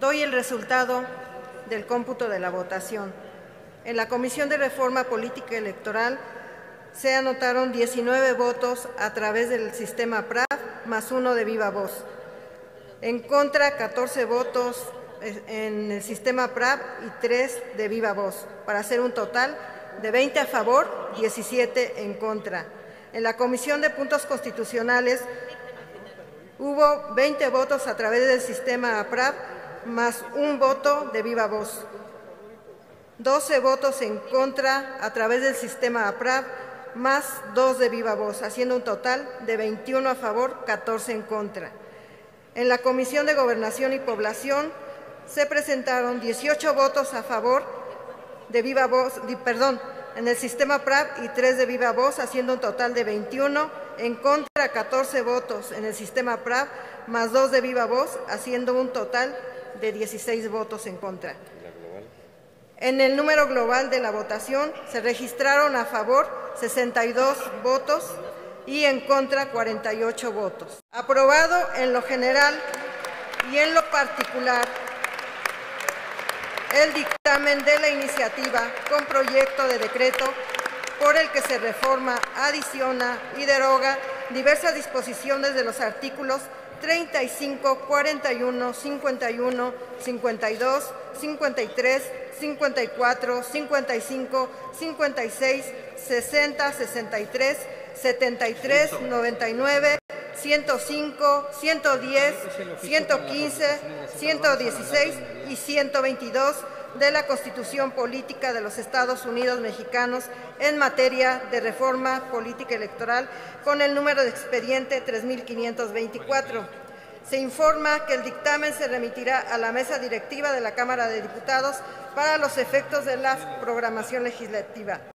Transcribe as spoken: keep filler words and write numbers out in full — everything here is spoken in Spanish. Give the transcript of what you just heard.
Doy el resultado del cómputo de la votación. En la Comisión de Reforma Política Electoral se anotaron diecinueve votos a través del sistema P R A B, más uno de viva voz. En contra, catorce votos en el sistema P R A B y tres de viva voz, para hacer un total de veinte a favor, diecisiete en contra. En la Comisión de Puntos Constitucionales hubo veinte votos a través del sistema P R A B, más un voto de viva voz. doce votos en contra a través del sistema P R A B, más dos de viva voz, haciendo un total de veintiuno a favor, catorce en contra. En la Comisión de Gobernación y Población se presentaron dieciocho votos a favor de viva voz, perdón, en el sistema P R A B y tres de viva voz, haciendo un total de veintiuno, en contra catorce votos en el sistema P R A B, más dos de viva voz, haciendo un total de dieciséis votos en contra. En el número global de la votación se registraron a favor sesenta y dos votos y en contra cuarenta y ocho votos. Aprobado en lo general y en lo particular el dictamen de la iniciativa con proyecto de decreto por el que se reforma, adiciona y deroga diversas disposiciones de los artículos treinta y cinco, cuarenta y uno, cincuenta y uno, cincuenta y dos, cincuenta y tres, cincuenta y cuatro, cincuenta y cinco, cincuenta y seis, sesenta, sesenta y tres, setenta y tres, noventa y nueve, ciento cinco, ciento diez, ciento quince, ciento dieciséis y ciento veintidós de la Constitución Política de los Estados Unidos Mexicanos en materia de reforma política electoral con el número de expediente tres mil quinientos veinticuatro. Se informa que el dictamen se remitirá a la mesa directiva de la Cámara de Diputados para los efectos de la programación legislativa.